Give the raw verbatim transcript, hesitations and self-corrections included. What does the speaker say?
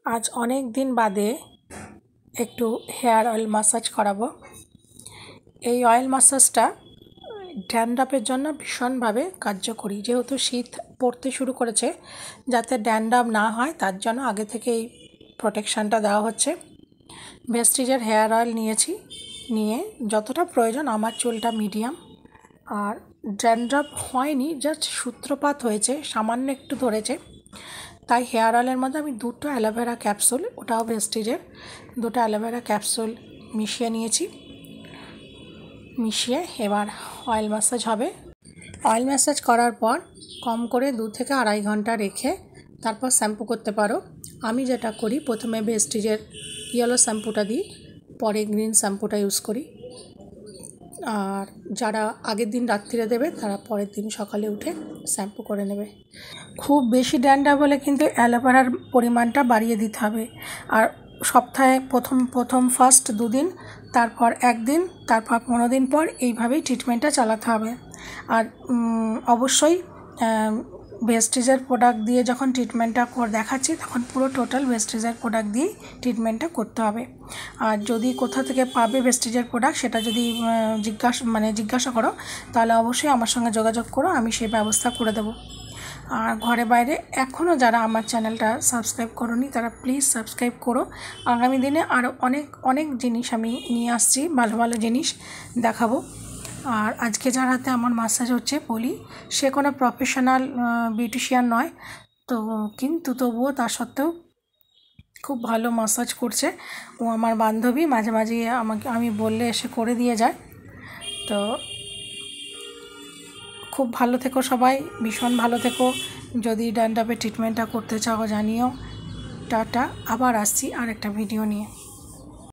আজ অনেক দিন বাদে একটু হেয়ার অয়েল ম্যাসাজ করাবো। এই অয়েল ম্যাসাজটা ড্যান্ড্রাফের জন্য ভীষণভাবে কার্যকরী। যেহেতু শীত পড়তে শুরু করেছে, যাতে ড্যান্ড্রাফ না হয় তার জন্য আগে থেকে এই প্রোটেকশানটা দেওয়া হচ্ছে। ভেস্টিজের হেয়ার অয়েল নিয়েছি, নিয়ে যতটা প্রয়োজন, আমার চুলটা মিডিয়াম আর ড্যান্ড্রাফ হয়নি, জাস্ট সূত্রপাত হয়েছে, সামান্য একটু ধরেছে। তাই হেয়ার অয়েলের মধ্যে আমি দুটো অ্যালোভেরা ক্যাপসুল, ওটাও ভেস্টিজের, দুটো অ্যালোভেরা ক্যাপসুল মিশিয়ে নিয়েছি। মিশিয়ে এবার অয়েল ম্যাসাজ হবে। অয়েল ম্যাসাজ করার পর কম করে দু থেকে আড়াই ঘন্টা রেখে তারপর শ্যাম্পু করতে পারো। আমি যেটা করি, প্রথমে ভেস্টিজের ইয়েলো শ্যাম্পুটা দিই, পরে গ্রিন শ্যাম্পুটা ইউজ করি। আর যারা আগের দিন রাত্রিরে দেবে তারা পরের দিন সকালে উঠে শ্যাম্পু করে নেবে। খুব বেশি ড্যান্ড্রাফ হলে কিন্তু অ্যালোভেরার পরিমাণটা বাড়িয়ে দিতে হবে। আর সপ্তাহে প্রথম প্রথম ফার্স্ট দুদিন, তারপর একদিন, তারপর পনেরো দিন পর এইভাবেই ট্রিটমেন্টটা চালাতে হবে। আর অবশ্যই ভেস্টিজের প্রোডাক্ট দিয়ে যখন ট্রিটমেন্টটা দেখাচ্ছি, তখন পুরো টোটাল ভেস্টিজের প্রোডাক্ট দিয়েই ট্রিটমেন্টটা করতে হবে। আর যদি কোথা থেকে পাবে ভেস্টিজের প্রোডাক্ট, সেটা যদি জিজ্ঞাসা মানে জিজ্ঞাসা করো, তাহলে অবশ্যই আমার সঙ্গে যোগাযোগ করো, আমি সেই ব্যবস্থা করে দেবো। আর ঘরে বাইরে এখনও যারা আমার চ্যানেলটা সাবস্ক্রাইব করোনি, তারা প্লিজ সাবস্ক্রাইব করো। আগামী দিনে আরও অনেক অনেক জিনিস আমি নিয়ে আসছি, ভালো ভালো জিনিস দেখাবো। আর আজকে যার হাতে আমার ম্যাসাজ হচ্ছে, বলি সে কোনো প্রফেশনাল বিউটিশিয়ান নয়, তো কিন্তু তবুও তা সত্ত্বেও খুব ভালো ম্যাসাজ করছে। ও আমার বান্ধবী, মাঝে মাঝে আমাকে আমি বললে এসে করে দিয়ে যায়। তো খুব ভালো থেকো সবাই, ভীষণ ভালো থেকো। যদি ড্যান্ড্রাফের ট্রিটমেন্টটা করতে চাও জানিও। টাটা, আবার আসছি আর একটা ভিডিও নিয়ে।